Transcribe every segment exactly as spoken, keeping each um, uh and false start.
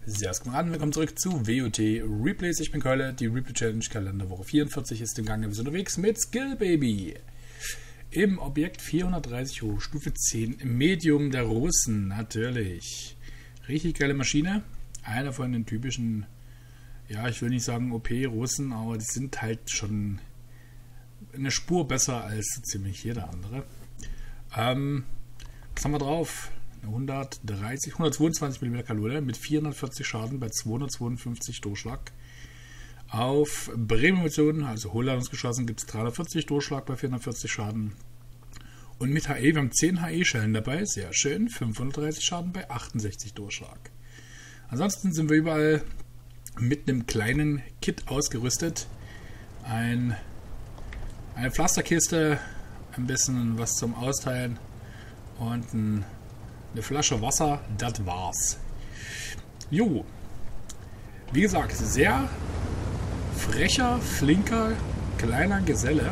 Servus, Kameraden, willkommen zurück zu W O T Replays. Ich bin Keule, die Replay Challenge Kalenderwoche vierundvierzig ist im Gange. Wir sind unterwegs mit Skill Baby im Objekt vierhundertdreißig hoch, Stufe zehn, Medium der Russen, natürlich. Richtig geile Maschine, einer von den typischen, ja, ich will nicht sagen O P-Russen, aber die sind halt schon eine Spur besser als so ziemlich jeder andere. Ähm, was haben wir drauf? hundertdreißig, hundertzweiundzwanzig Millimeter Kanone mit vierhundertvierzig Schaden bei zweihundertzweiundfünfzig Durchschlag. Auf Bremen-Munition, also Hochladungsgeschossen, gibt es dreihundertvierzig Durchschlag bei vierhundertvierzig Schaden. Und mit H E, wir haben zehn H E-Schellen dabei, sehr schön, fünfhundertdreißig Schaden bei achtundsechzig Durchschlag. Ansonsten sind wir überall mit einem kleinen Kit ausgerüstet. Ein, eine Pflasterkiste, ein bisschen was zum Austeilen und ein eine Flasche Wasser, das war's. Jo. Wie gesagt, sehr frecher, flinker, kleiner Geselle.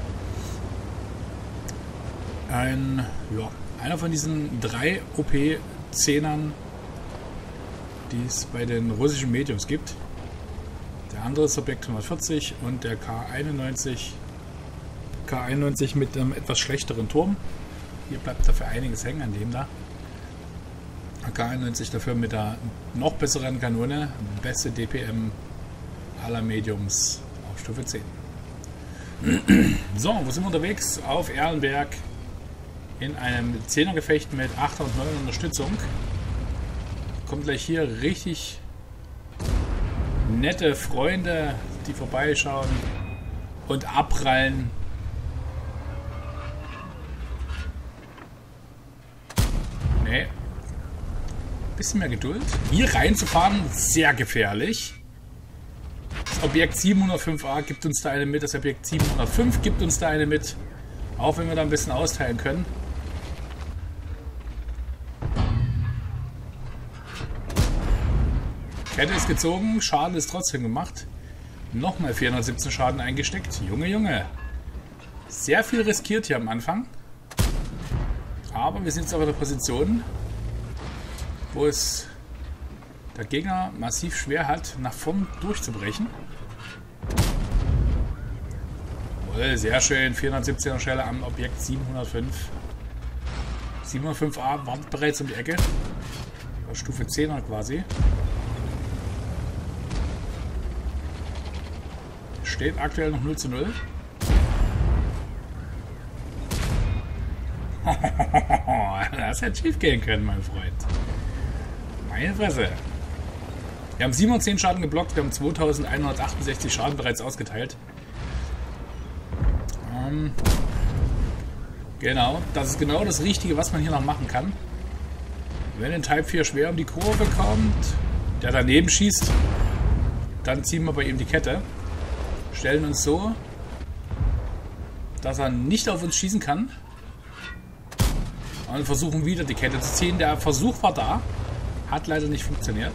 Ein, ja, einer von diesen drei O P-Zehnern, die es bei den russischen Mediums gibt. Der andere ist Objekt hundertvierzig und der K einundneunzig. K einundneunzig mit einem etwas schlechteren Turm. Hier bleibt dafür einiges hängen an dem da. K einundneunzig dafür mit der noch besseren Kanone, beste D P M aller Mediums auf Stufe zehn. So, wo sind wir unterwegs? Auf Erlenberg in einem Zehner-Gefecht mit achter und neuner Unterstützung. Kommt gleich hier richtig nette Freunde, die vorbeischauen und abprallen. Nee. Bisschen mehr Geduld. Hier reinzufahren, sehr gefährlich. Das Objekt siebenhundertfünf A gibt uns da eine mit. Das Objekt siebenhundertfünf gibt uns da eine mit. Auch wenn wir da ein bisschen austeilen können. Kette ist gezogen, Schaden ist trotzdem gemacht. Nochmal vierhundertsiebzehn Schaden eingesteckt. Junge, Junge. Sehr viel riskiert hier am Anfang. Aber wir sind jetzt auf der Position, wo es der Gegner massiv schwer hat, nach vorn durchzubrechen. Jawohl, sehr schön, vierhundertsiebzehner Schelle am Objekt siebenhundertfünf. siebenhundertfünf A wartet bereits um die Ecke. Auf Stufe zehner quasi. Steht aktuell noch null zu null. Das hätte schief gehen können, mein Freund. Meine Fresse. Wir haben siebenhundertzehn Schaden geblockt, wir haben zweitausendeinhundertachtundsechzig Schaden bereits ausgeteilt. Ähm, genau, das ist genau das Richtige, was man hier noch machen kann. Wenn ein Type vier schwer um die Kurve kommt, der daneben schießt, dann ziehen wir bei ihm die Kette. Stellen uns so, dass er nicht auf uns schießen kann. Und versuchen wieder die Kette zu ziehen. Der Versuch war da. Hat leider nicht funktioniert.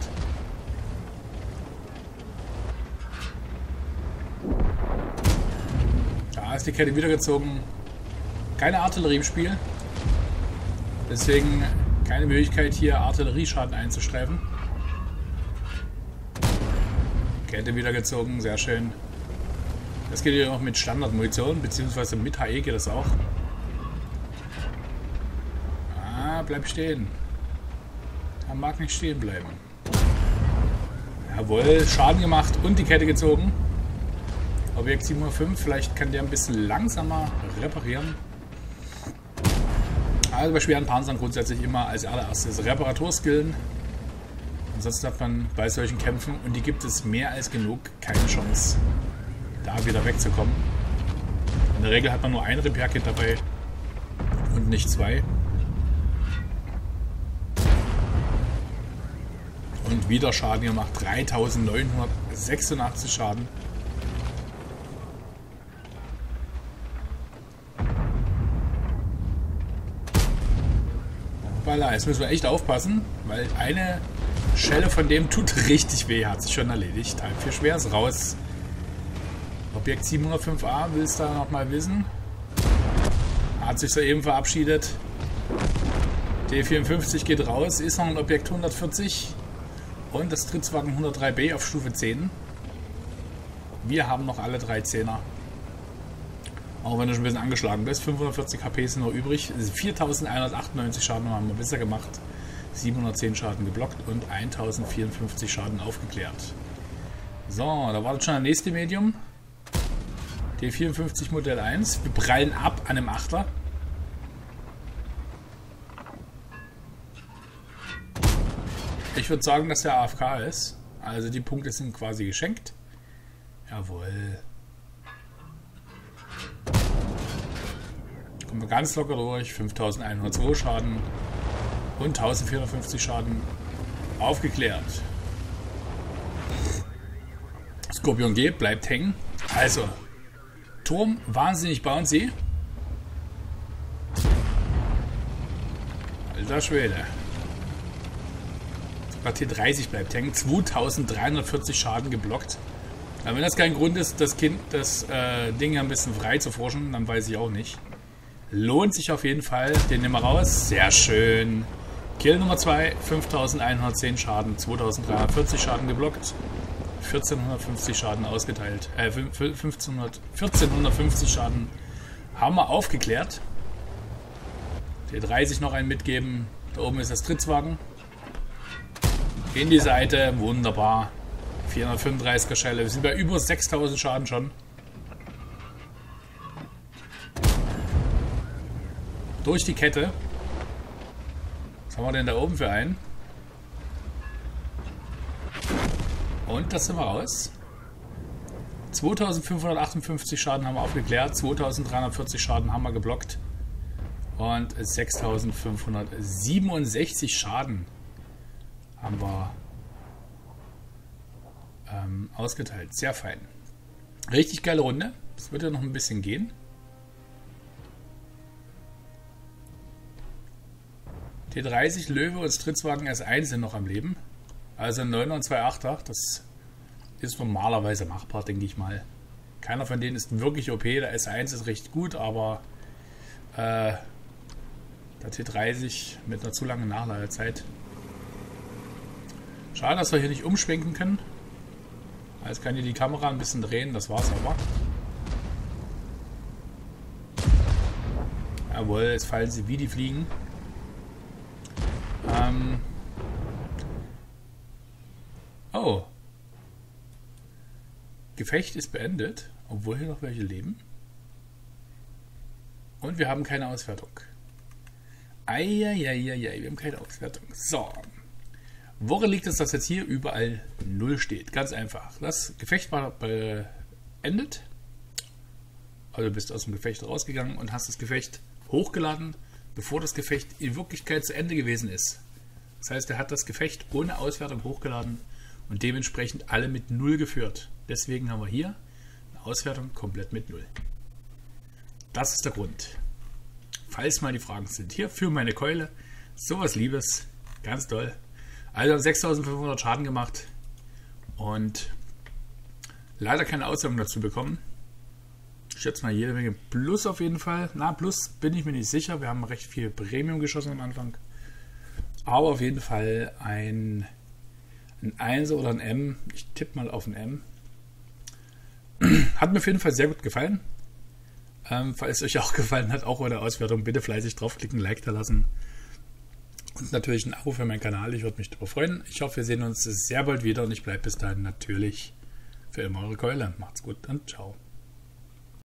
Da ist die Kette wieder gezogen. Keine Artillerie im Spiel. Deswegen keine Möglichkeit hier Artillerieschaden einzustreifen. Kette wieder gezogen, sehr schön. Das geht hier auch mit Standardmunition, beziehungsweise mit H E geht das auch. Ah, bleib stehen. Er mag nicht stehen bleiben. Jawohl, Schaden gemacht und die Kette gezogen. Objekt siebenhundertfünf, vielleicht kann der ein bisschen langsamer reparieren. Also bei schweren Panzern grundsätzlich immer als allererstes Reparaturskillen. Ansonsten hat man bei solchen Kämpfen, und die gibt es mehr als genug, keine Chance, da wieder wegzukommen. In der Regel hat man nur ein Repair-Kit dabei und nicht zwei. Und wieder Schaden gemacht, dreitausendneunhundertsechsundachtzig Schaden. Voilà, jetzt müssen wir echt aufpassen, weil eine Schelle von dem tut richtig weh, hat sich schon erledigt. Type vier schwer ist raus. Objekt siebenhundertfünf A, willst du da nochmal wissen? Hat sich soeben verabschiedet. D vierundfünfzig geht raus, ist noch ein Objekt hundertvierzig. Und das Tritzwagen hundertdrei B auf Stufe zehn. Wir haben noch alle drei Zehner. Auch wenn du schon ein bisschen angeschlagen bist. fünfhundertvierzig H P sind noch übrig. viertausendeinhundertachtundneunzig Schaden haben wir besser gemacht. siebenhundertzehn Schaden geblockt und eintausendvierundfünfzig Schaden aufgeklärt. So, da war jetzt schon das nächste Medium. D vierundfünfzig Modell eins. Wir prallen ab an einem Achter. Ich würde sagen, dass der A F K ist. Also die Punkte sind quasi geschenkt. Jawohl. Kommen wir ganz locker durch. fünftausendeinhundertzwei Schaden und eintausendvierhundertfünfzig Schaden aufgeklärt. Skorpion G bleibt hängen. Also, Turm wahnsinnig bouncy. Alter Schwede. Sogar T dreißig bleibt hängen. zweitausenddreihundertvierzig Schaden geblockt. Aber wenn das kein Grund ist, das Kind das äh, Ding ein bisschen frei zu forschen, dann weiß ich auch nicht. Lohnt sich auf jeden Fall. Den nehmen wir raus. Sehr schön. Kill Nummer zwei. fünftausendeinhundertzehn Schaden. zweitausenddreihundertvierzig Schaden geblockt. vierzehnhundertfünfzig Schaden ausgeteilt. Äh, vierzehnhundertfünfzig Schaden haben wir aufgeklärt. T dreißig noch einen mitgeben. Da oben ist das Tritzwagen. In die Seite. Wunderbar. vierhundertfünfunddreißiger Schelle. Wir sind bei über sechstausend Schaden schon. Durch die Kette. Was haben wir denn da oben für einen? Und das sind wir raus. zweitausendfünfhundertachtundfünfzig Schaden haben wir aufgeklärt. zweitausenddreihundertvierzig Schaden haben wir geblockt. Und sechstausendfünfhundertsiebenundsechzig Schaden haben wir ähm, ausgeteilt. Sehr fein. Richtig geile Runde. Das wird ja noch ein bisschen gehen. T dreißig, Löwe und Stritzwagen S eins sind noch am Leben. Also neun und zwei Achter. Das ist normalerweise machbar, denke ich mal. Keiner von denen ist wirklich O P. Der S eins ist recht gut, aber äh, der T dreißig mit einer zu langen Nachladezeit. Schade, dass wir hier nicht umschwenken können. Jetzt kann hier die Kamera ein bisschen drehen, das war's aber. Jawohl, jetzt fallen sie wie die Fliegen. Ähm oh. Gefecht ist beendet, obwohl hier noch welche leben. Und wir haben keine Auswertung. Eieieiei, wir haben keine Auswertung. So. Worin liegt es, dass jetzt hier überall null steht? Ganz einfach. Das Gefecht war beendet. Also du bist aus dem Gefecht rausgegangen und hast das Gefecht hochgeladen, bevor das Gefecht in Wirklichkeit zu Ende gewesen ist. Das heißt, er hat das Gefecht ohne Auswertung hochgeladen und dementsprechend alle mit null geführt. Deswegen haben wir hier eine Auswertung komplett mit null. Das ist der Grund. Falls mal die Fragen sind. Hier für meine Keule. Sowas Liebes. Ganz toll. Also sechstausendfünfhundert Schaden gemacht und leider keine Auswertung dazu bekommen. Ich schätze mal jede Menge Plus auf jeden Fall. Na, Plus bin ich mir nicht sicher. Wir haben recht viel Premium geschossen am Anfang. Aber auf jeden Fall ein, ein eins oder ein M. Ich tippe mal auf ein M. Hat mir auf jeden Fall sehr gut gefallen. Ähm, falls es euch auch gefallen hat, auch bei der Auswertung, bitte fleißig draufklicken, Like da lassen. Und natürlich ein Abo für meinen Kanal. Ich würde mich darüber freuen. Ich hoffe, wir sehen uns sehr bald wieder und ich bleibe bis dahin natürlich für immer eure Keule. Macht's gut und ciao.